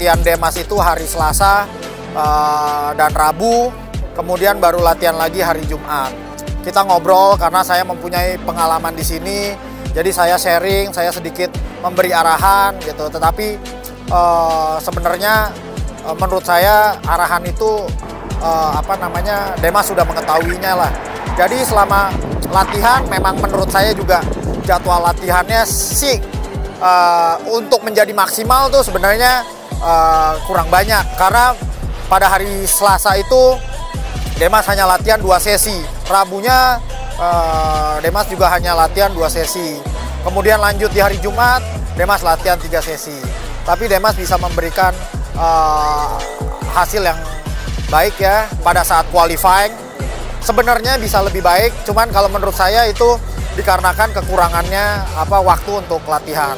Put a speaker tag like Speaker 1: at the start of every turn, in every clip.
Speaker 1: latihan Demas itu hari Selasa dan Rabu, kemudian baru latihan lagi hari Jumat. Kita ngobrol karena saya mempunyai pengalaman di sini, jadi saya sharing, saya sedikit memberi arahan gitu. Tetapi sebenarnya menurut saya arahan itu Demas sudah mengetahuinya lah. Jadi selama latihan memang menurut saya juga jadwal latihannya sih untuk menjadi maksimal tuh sebenarnya kurang banyak, karena pada hari Selasa itu Demas hanya latihan 2 sesi, Rabunya Demas juga hanya latihan 2 sesi, kemudian lanjut di hari Jumat Demas latihan 3 sesi. Tapi Demas bisa memberikan hasil yang baik ya pada saat qualifying. Sebenarnya bisa lebih baik, cuman kalau menurut saya itu dikarenakan kekurangannya waktu untuk latihan.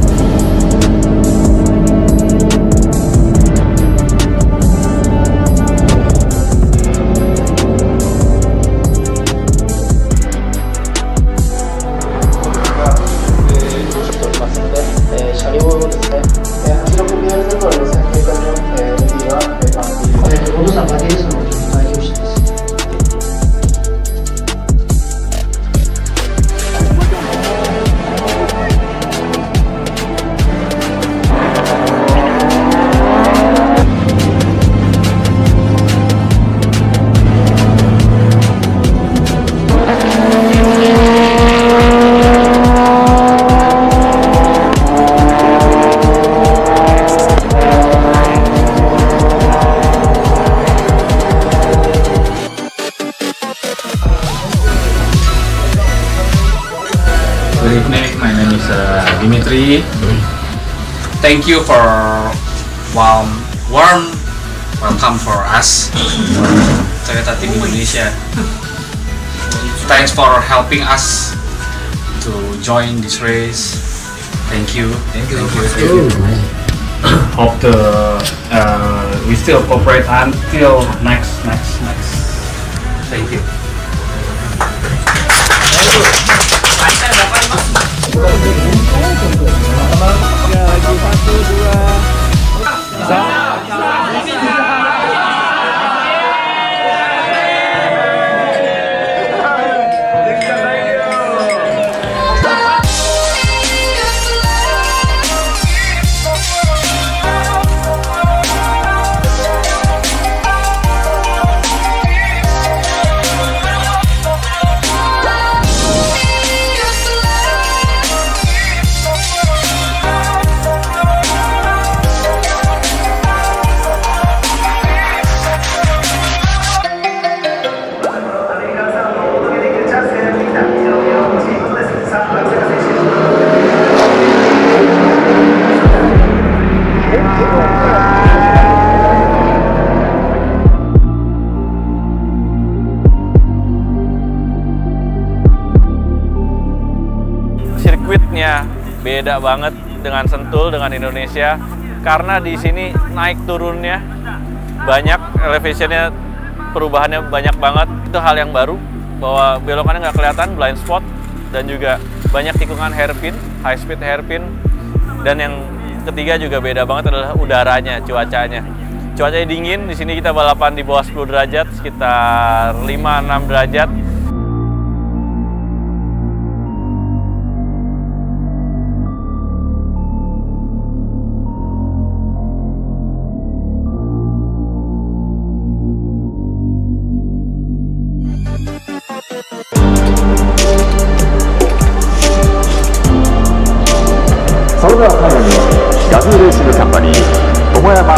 Speaker 2: Good evening, my name is Dimitri. Thank you for warm welcome for us, Toyota Team Indonesia. Thanks for helping us to join this race. Thank you. Thank you. Hope we still cooperate until next. Thank you.
Speaker 3: Lagi 1, 2.
Speaker 4: Sirkuitnya beda banget dengan Sentul, dengan Indonesia, karena di sini naik turunnya banyak, elevationnya perubahannya banyak banget. Itu hal yang baru, bahwa belokannya nggak kelihatan, blind spot, dan juga banyak tikungan hairpin, high speed hairpin. Dan yang ketiga juga beda banget adalah udaranya, cuacanya. Cuacanya dingin, di sini kita balapan di bawah 10 derajat, sekitar 5-6 derajat.
Speaker 5: Gazoo Racing Company 友山。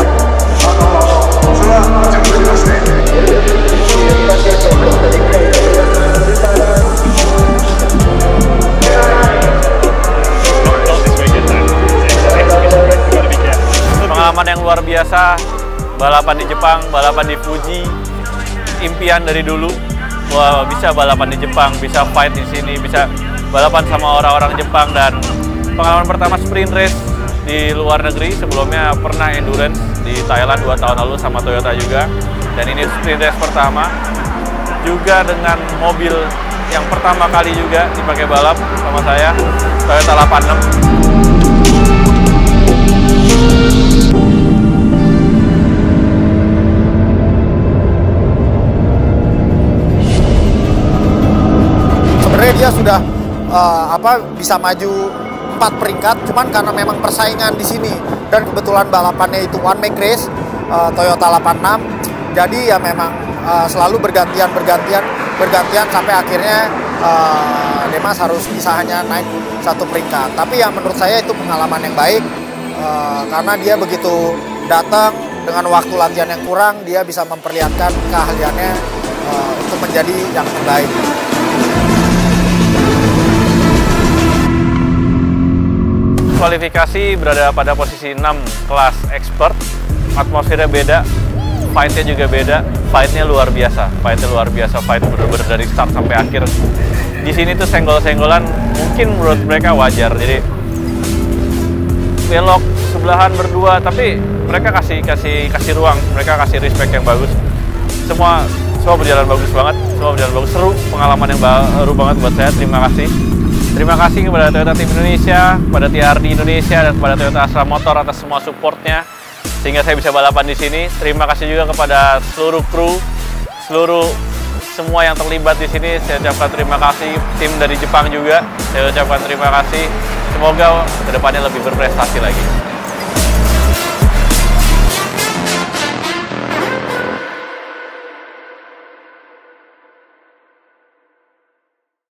Speaker 4: Pengalaman yang luar biasa, balapan di Jepang, balapan di Fuji, impian dari dulu. Wah, bisa balapan di Jepang, bisa fight di sini, bisa balapan sama orang-orang Jepang. Dan pengalaman pertama sprint race di luar negeri, sebelumnya pernah endurance di Thailand 2 tahun lalu sama Toyota juga. Dan ini sprint race pertama, juga dengan mobil yang pertama kali juga dipakai balap sama saya, Toyota 86.
Speaker 1: bisa maju 4 peringkat, cuman karena memang persaingan di sini dan kebetulan balapannya itu one make race, Toyota 86, jadi ya memang selalu bergantian sampai akhirnya Demas harus bisa hanya naik 1 peringkat. Tapi ya menurut saya itu pengalaman yang baik, karena dia begitu datang dengan waktu latihan yang kurang, dia bisa memperlihatkan keahliannya untuk menjadi yang terbaik.
Speaker 4: Kualifikasi berada pada posisi 6 kelas expert, atmosfernya beda, fight-nya juga beda, fight-nya luar biasa, fight bener-bener dari start sampai akhir. Di sini tuh senggol-senggolan mungkin menurut mereka wajar, jadi belok sebelahan berdua, tapi mereka kasih ruang, mereka kasih respect yang bagus. Semua berjalan bagus banget, seru, pengalaman yang baru banget buat saya. Terima kasih kepada Toyota Tim Indonesia, kepada TRD Indonesia, dan kepada Toyota Astra Motor atas semua supportnya sehingga saya bisa balapan di sini. Terima kasih juga kepada seluruh kru, semua yang terlibat di sini. Saya ucapkan terima kasih. Tim dari Jepang juga, saya ucapkan terima kasih. Semoga kedepannya lebih berprestasi lagi.